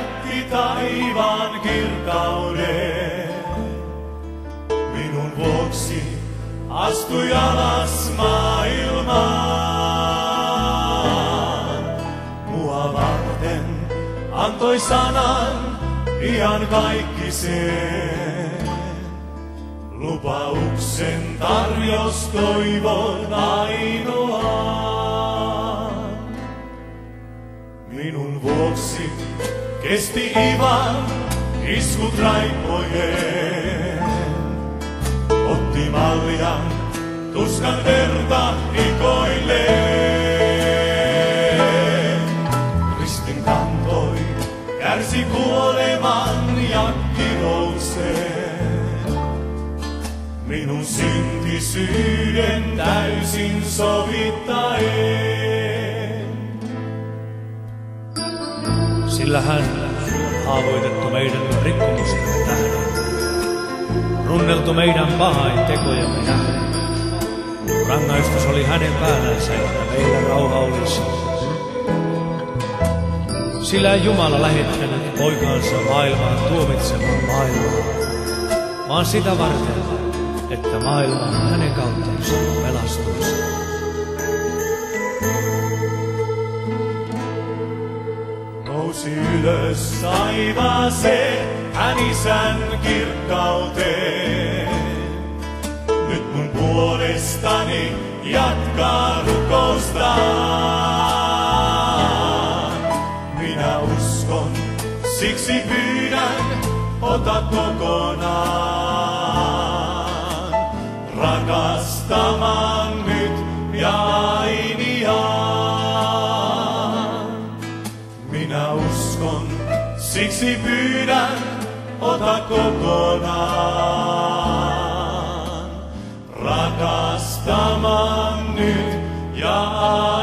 jätti taivaan kirkauden. Minun vuoksi astui alas maailmaan. Mua varten antoi sanan ihan kaikkiseen. Lupauksen tarjos toivon ainoaan. Minun vuoksi kesti ivan iskut raippojen. Otti maljan tuskan verta hikoilleen. Ristin kantoi, kärsi kuoleman ja kirouksen. Minun syntisyyden täysin sovittaen. Sillä hän haavoitettu meidän rikkomustemme tähden, runneltu meidän pahain tekojemme tähden. Rangaistus oli hänen päällänsä, että meillä rauha olisi. Sillä ei Jumala lähettänyt poikaansa maailmaan tuomitsemaan maailmaa, vaan sitä varten, että maailma hänen kauttansa pelastuisi. Nousi ylös taivaaseen, hän Isän kirkkauteen. Nyt mun puolestani jatkaa rukoustaan. Minä uskon, siksi pyydän, ota kokonaan. Rakastamaan nyt ja ainiaan. Minä uskon, siksi pyydän, ota kokonaan. Rakastamaan nyt ja ainiaan.